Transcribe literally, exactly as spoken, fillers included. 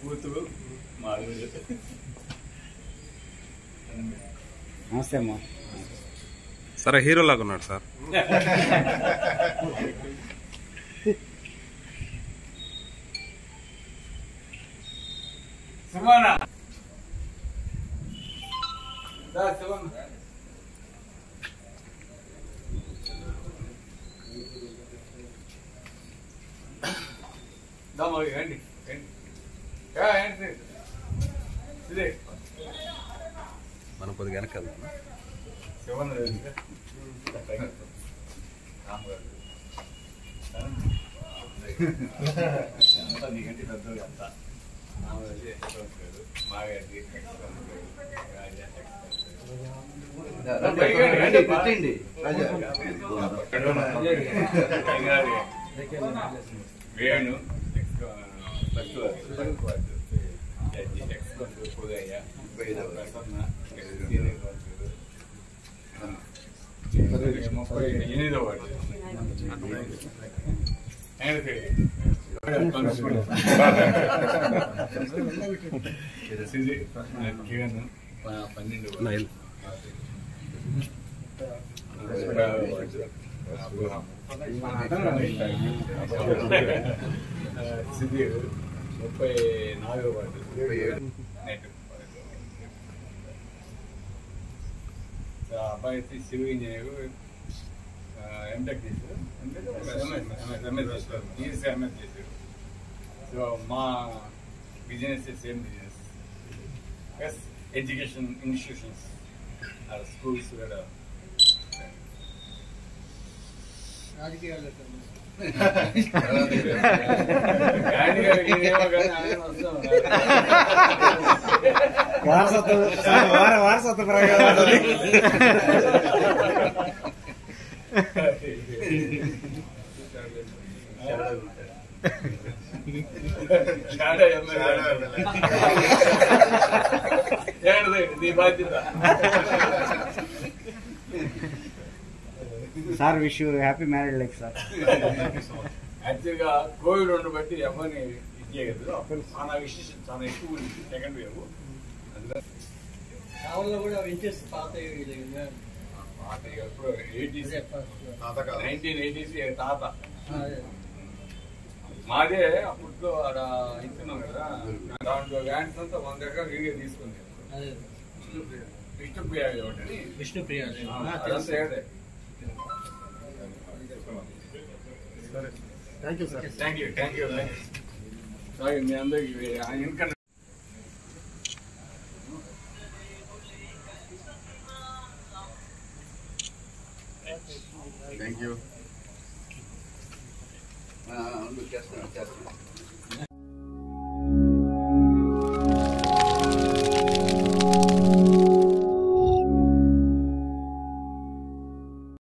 కూతురు మాధురి. నమస్తే అమ్మా. సరే హీరో లాగా ఉన్నాడు సార్. సుమానా సుమానా దామా రండి రండి ఇదే మనం కొద్దిగా వెనక్కి వెళ్దాం. శివన్ అంతా నీకంటే పెద్దది అంతా మాగాడి వేణు ముప్పై ఎనిమిదో వాడు కిరణ్ పన్నెండు సుధీర్ ముప్పై నాలుగో వాడు అబ్బాయి వచ్చి సివిల్ ఇంజనీర్ ఎంటెక్ చేశారు ఎంఎస్ చేశారు ఈఎస్ ఎంఎస్ చేశారు. సో మా business same business plus education institutions schools కూడా రాజకీయాలు వారసత్వ వారసత్వ ప్రయోగాలు నీ బాధ్యత sir. Wish you happy married life sir. యాక్చువల్గా కోవిడ్ రెండు బట్టి ఎవరిని ఇచ్చేయగలదు. చాలా విశేషం చాలా ఎక్కువ ఉంది సెకండ్ వేవ్. పాత ఎప్పుడు ఎయిటీస్ నైన్టీన్ ఎయిటీస్ తాత మాదే అప్పట్లో అక్కడ ఇస్తున్నాం కదా. దాంట్లో వ్యాన్స్ అంతా వంద ఎకరాలు వీడియో తీసుకుంది. విష్ణుప్రియ ఒకటి Vishnupriya thank you sir. Thank you thank you sorry మీ అందరికి ఇన్కమ్. Thank you. చేస్తున్నాను చేస్తున్నాను